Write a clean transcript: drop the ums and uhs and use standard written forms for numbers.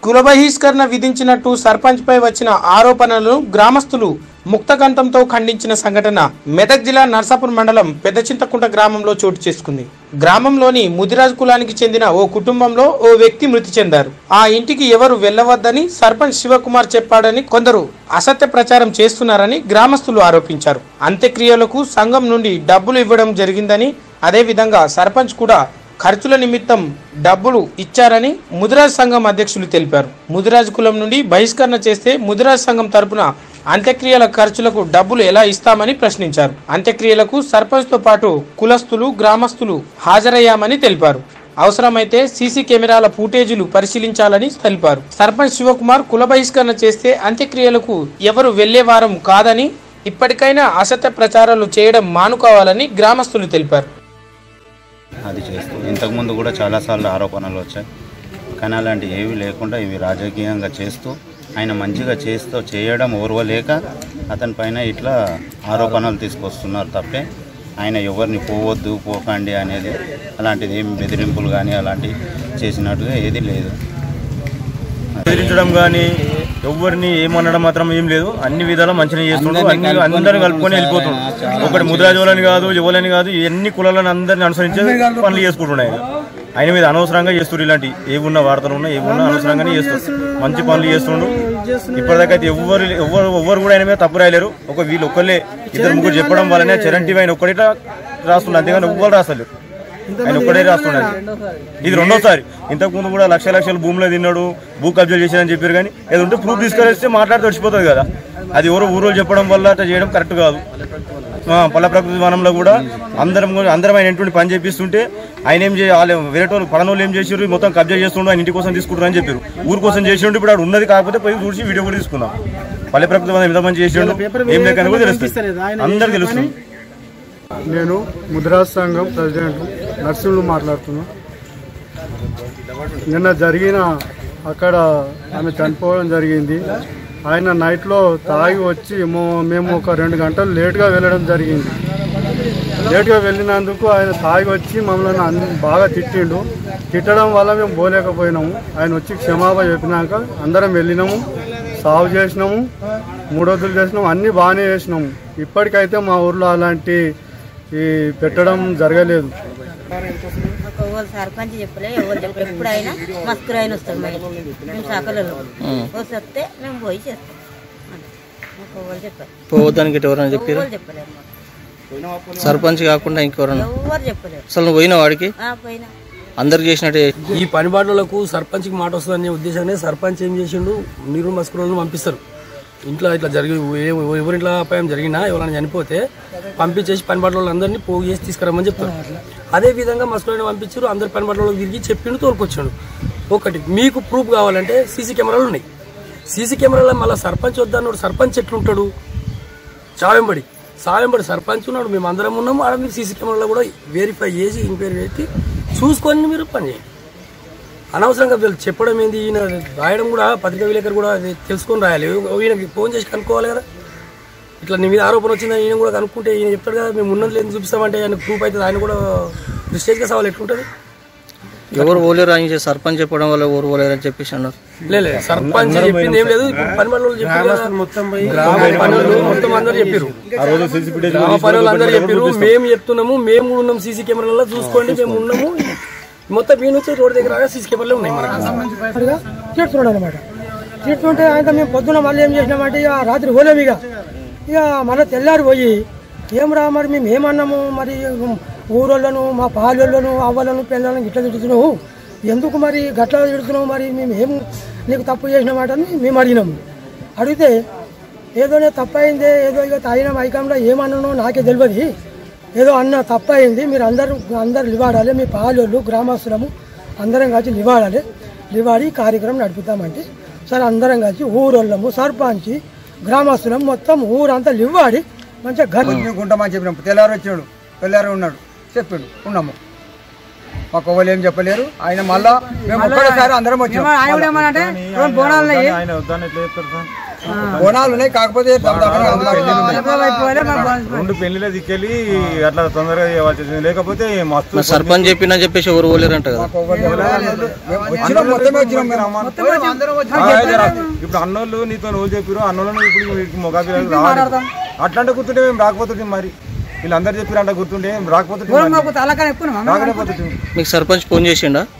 కుల బహిష్కరణ విధించినట్టు సర్పంచ్ పై వచ్చిన ఆరోపణలను గ్రామస్తులు ముక్తకంఠంతో ఖండించిన సంఘటన మెదక్ జిల్లా నర్సాపూర్ మండలం పెద్దచింతకుంట గ్రామంలో చోటు చేసుకుంది. గ్రామంలోని ముదిరాజ్ కులానికి చెందిన ఓ కుటుంబంలో ఓ వ్యక్తి మృతి చెందారు. ఆ ఇంటికి ఎవరు వెళ్లవద్దని సర్పంచ్ శివకుమార్ చెప్పాడని కొందరు అసత్య ప్రచారం చేస్తున్నారని గ్రామస్తులు ఆరోపించారు. అంత్యక్రియలకు సంఘం నుండి డబ్బులు ఇవ్వడం జరిగిందని, అదేవిధంగా సర్పంచ్ కూడా ఖర్చుల నిమిత్తం డబ్బులు ఇచ్చారని ముదిరాజ్ సంఘం అధ్యక్షులు తెలిపారు. ముదిరాజ్ కులం నుండి బహిష్కరణ చేస్తే ముదిరాజ్ సంఘం తరపున అంత్యక్రియల ఖర్చులకు డబ్బులు ఎలా ఇస్తామని ప్రశ్నించారు. అంత్యక్రియలకు సర్పంచ్ తో పాటు కులస్తులు, గ్రామస్తులు హాజరయ్యామని తెలిపారు. అవసరమైతే సీసీ కెమెరాల ఫుటేజీలు పరిశీలించాలని తెలిపారు. సర్పంచ్ శివకుమార్ కుల బహిష్కరణ చేస్తే అంత్యక్రియలకు ఎవరు వెళ్లే వారం కాదని, ఇప్పటికైనా అసత్య ప్రచారాలు చేయడం మానుకోవాలని గ్రామస్తులు తెలిపారు. అది చేస్తూ ఇంతకుముందు కూడా చాలాసార్లు ఆరోపణలు వచ్చాయి, కానీ అలాంటి ఏవి లేకుండా ఇవి రాజకీయంగా చేస్తూ ఆయన మంచిగా చేయడం ఓర్వలేక అతని పైన ఇట్లా ఆరోపణలు తీసుకొస్తున్నారు తప్పే ఆయన ఎవరిని పోవద్దు పోకండి అనేది అలాంటిది ఏం బెదిరింపులు కానీ అలాంటివి చేసినట్టుగా ఏది లేదు. బెదిరించడం కానీ ఎవరిని ఏమనడం మాత్రం ఏం లేదు. అన్ని విధాలు మంచిగా చేస్తుండ్రు, అందరూ కలుపుకొని వెళ్ళిపోతుండ్రు. ఒకటి ముద్రాజోలని కాదు, యువలని కాదు, ఎన్ని కులాలను అందరిని అనుసరించి పనులు చేసుకుంటున్నాయి. ఆయన మీద అనవసరంగా చేస్తుండ్రు. ఇలాంటి ఏమున్న వార్తలు ఉన్నా ఏమున్నా అనవసరంగానే చేస్తుండ్రు. మంచి పనులు చేస్తుండ్రు. ఇప్పటిదాకా అయితే ఎవరు కూడా ఆయన మీద తప్పు రాయలేరు. వీళ్ళు ఒక్కళ్ళే ఇద్దరు ముగ్గురు చెప్పడం వల్లనే చరంటి ఆయన ఒక్కడే రాస్తున్నారు, అంతేగాని ఎవ్వరు రాస్తలేరు. ఆయన ఒక్కడే రాస్తున్నాడు. ఇది రెండోసారి. ఇంతకుముందు కూడా లక్షల భూమిలో తిన్నాడు, భూ కబ్జా చేశాడని చెప్పారు. కానీ ఏదో ఉంటే ప్రూఫ్ తీసుకొస్తే మాట్లాడితే వచ్చిపోతుంది కదా. అది ఎవరో ఊరోళ్ళు చెప్పడం వల్ల అట్లా చేయడం కరెక్ట్ కాదు. పల్ల ప్రకృతి వనంలో కూడా అందరం ఆయన ఎటువంటి పని చేపిస్తుంటే ఆయన ఏం చేయాలి, వేరే వాళ్ళు పడనోళ్ళు ఏం చేసారు, మొత్తం కబ్జా చేస్తుండ్రు, ఆయన ఇంటి కోసం తీసుకుంటారు అని చెప్పారు. ఊరు కోసం చేసిండు. ఇప్పుడు ఆడు ఉన్నది కాకపోతే పోయి చూసి వీడియో కూడా తీసుకున్నాం. పల్లె ప్రకృతి వనం ఎంత మంచి చేసిండు ఏం లేకని కూడా తెలుస్తుంది, అందరికి తెలుస్తుంది. నేను ముద్రాజ్ సంఘం ప్రెసిడెంట్ నర్సింహులు మాట్లాడుతున్నాను. నిన్న జరిగిన అక్కడ ఆమె చనిపోవడం జరిగింది. ఆయన నైట్లో తాగి వచ్చి మేము ఒక 2 గంటలు లేట్గా వెళ్ళడం జరిగింది. లేట్గా వెళ్ళినందుకు ఆయన తాగి వచ్చి మమ్మల్ని బాగా తిట్టిండు. తిట్టడం వల్ల మేము పోలేకపోయినాము. ఆయన వచ్చి క్షమాపణ చెప్పినాక అందరం వెళ్ళినాము, సాగు చేసినాము, 3 రోజులు చేసినాము, అన్నీ బాగానే చేసినాము. ఇప్పటికైతే మా ఊర్లో అలాంటి పెట్టడం జరగలేదు. సర్పంచ్ చెప్పలే, ఎవరు చెప్పలేదు. ఎప్పుడైనా మస్కూరు ఆయన వస్తాడు, మేము శాఖలలో వస్తే మేము పోయి చేస్తాం. చెప్పారు పోవద్దానికి ఎవరైనా చెప్పారు? చెప్పలేదు. సర్పంచ్ కాకుండా ఇంకెవరైనా ఎవరు చెప్పలేదు. అసలు నువ్వు పోయినా వాడికి పోయినా అందరికి చేసినట్టే. ఈ పనిబాట్లకు సర్పంచ్కి మాట వస్తుందనే ఉద్దేశాన్ని సర్పంచ్ ఏం చేసిండు, నీరు మస్కూరులను పంపిస్తారు. ఇంట్లో ఇట్లా ఎవరింట్లో అపాయం జరిగినా ఎవరైనా చనిపోతే పంపించేసి పనిబాట్ల అందరినీ పోగు చేసి తీసుకురమ్మని చెప్తారు. అదేవిధంగా మస్కూరుని పంపించారు. అందరు పనిబాట్లలో తిరిగి చెప్పిండు, తోలుకొచ్చాడు. ఒకటి మీకు ప్రూఫ్ కావాలంటే సీసీ కెమెరాలు ఉన్నాయి. సీసీ కెమెరాలో మళ్ళీ సర్పంచ్ వద్దన్నాడు. సర్పంచ్ ఎట్లుంటాడు? సావెంబడి సర్పంచ్ ఉన్నాడు, మేము అందరం ఉన్నాము. ఆడ మీరు సీసీ కెమెరాలో కూడా వెరిఫై చేసి ఎంక్వైరీ పెట్టి చూసుకొని మీరు పని చేయండి. అనవసరంగా వీళ్ళు చెప్పడం ఏంది, ఈయన రాయడం కూడా పత్రికా విలేకరు కూడా తెలుసుకొని రాయాలి. ఈయనకి ఫోన్ చేసి కనుక్కోవాలి కదా. ఇట్లా నీ మీద ఆరోపణ వచ్చిందని ఈయన కూడా కనుక్కుంటే ఈయన చెప్తాడు కదా, మేము ఉన్నది లేదు చూపిస్తామంటే ఆయన ప్రూఫ్ అవుతుంది. ఆయన కూడా స్టేజ్గా సవాల్ ఎట్లుంటుంది? ఎవరు ఓలేరు ఆయన సర్పంచ్ చెప్పడం వల్ల ఎవరు ఓలేరు అని చెప్పేసి అన్నారు. లేదు, సర్పంచ్ చెప్పింది ఏం లేదు. పని పనులు చెప్పారు, మొత్తం అందరూ చెప్పారు, గ్రామ పనులు అందరూ చెప్పారు. మేము చెప్తున్నాము, మేము కూడా ఉన్నాం సీసీ కెమెరాలో చూసుకోండి, మేము ఉన్నాము. మొత్తం మీ నుంచి రోడ్డు దగ్గర సీసీ కెమెరాలు ఉన్నాయి. తీర్చున్నాడు అనమాట. తీర్చుంటే ఆయన మేము పొద్దున మళ్ళీ ఏం చేసినామంటే ఇక రాత్రి పోలేము. ఇక మళ్ళీ తెల్లారి పోయి ఏం రా మరి మేము ఏమన్నాము, మరి ఊరోళ్ళను మా పాలోళ్ళను అవ్వలను పిల్లలను గిట్ల తిడుతున్నావు, ఎందుకు మరి గట్లా తిడుతున్నావు, మరి మేము ఏం నీకు తప్పు చేసినామాట అని మేము అడిగినాము. అడిగితే ఏదో తప్పు అయిందే, ఏదో ఇక తాగిన మైకంలో ఏమన్నానో నాకే తెలియదు, ఏదో అన్న తప్పు అయింది, మీరు అందరు లివాడాలి, మీ పాలోళ్ళు గ్రామస్తులము అందరం కలిసి లివాడి కార్యక్రమం నడుపుతామంటే సరే అందరం కలిసి ఊరోళ్ళము సర్పంచ్ గ్రామస్తులం మొత్తం ఊరంతా లివాడి మంచిగా గుంటామని చెప్పినప్పుడు తెల్లారు వచ్చినాడు, తెల్లారు ఉన్నాడు, చెప్పిండు, ఉన్నాము. మాకు ఎవరు ఏం చెప్పలేరు. ఆయన మళ్ళా మేము ఒక్కడేసారి అందరం వచ్చాము. బోనాలు ఉన్నాయి కాకపోతే 2 పెళ్లిలో దిక్కెళ్ళి అట్లా తొందరగా చేయవలసి వచ్చింది. లేకపోతే మస్తు సర్పంచ్ చెప్పినా చెప్పేసి ఎవరు పోలేరంట కదా. ఇప్పుడు అన్నోళ్ళు నీతో నువ్వు చెప్పారు అన్నోళ్ళను ఇప్పుడు మొగా పిల్లలు రావాలి అట్లాంటి గుర్తుంటే మేము రాకపోతుంటే మరి వీళ్ళందరూ చెప్పారంట గుర్తుంటే రాకపోతుంటే మీకు సర్పంచ్ ఫోన్ చేసిండా?